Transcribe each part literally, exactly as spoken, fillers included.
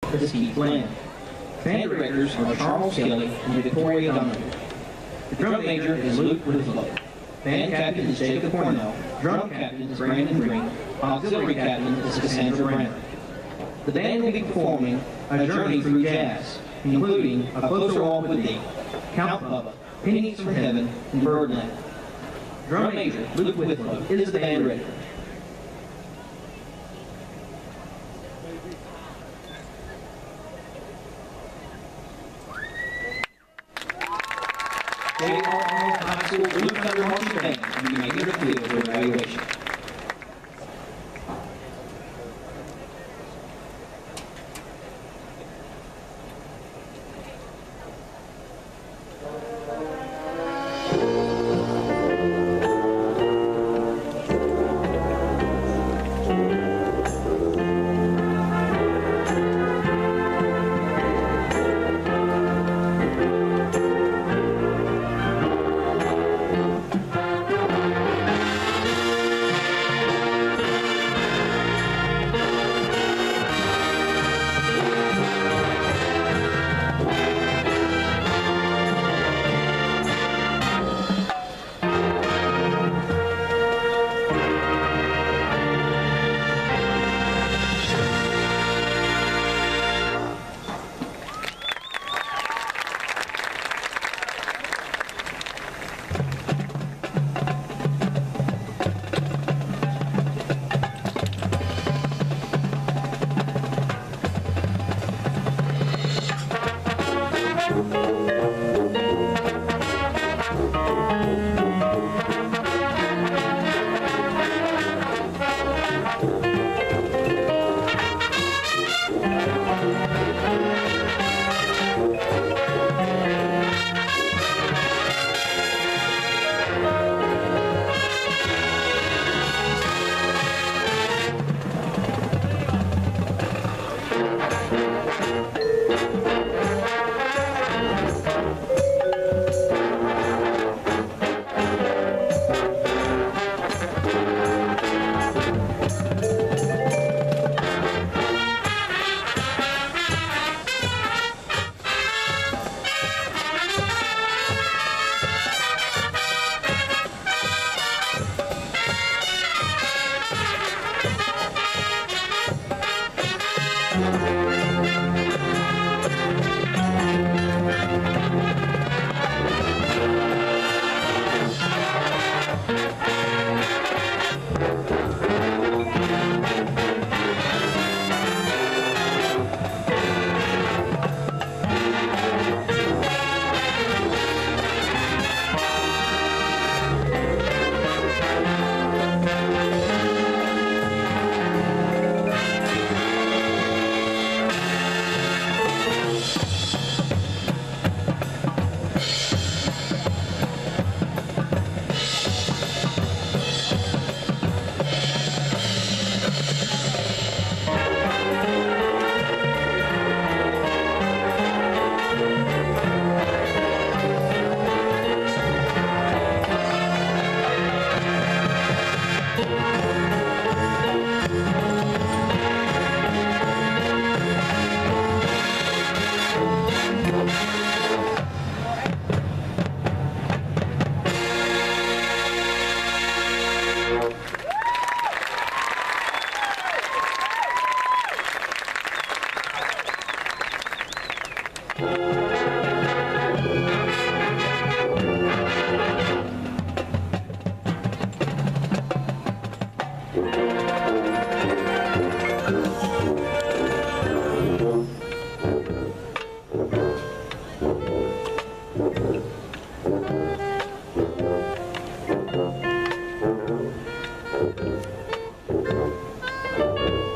the Steve Bland. Band directors are Charles Kelly and Victoria Donovan. The drum major is Luke Winslow. Band captain is Jacob Cornell. Drum captain is Brandon Green. Auxiliary captain is Cassandra Brown. The band will be performing A Journey Through Jazz, including A Closer Walk with Thee, Count Bubba, Pennies from Heaven, and Birdland. Drum major Luke Winslow is the band director. They are Arnold High School Blue Thunder Marching Band, and you may enter the field for evaluation.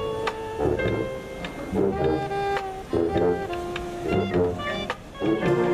Thank you.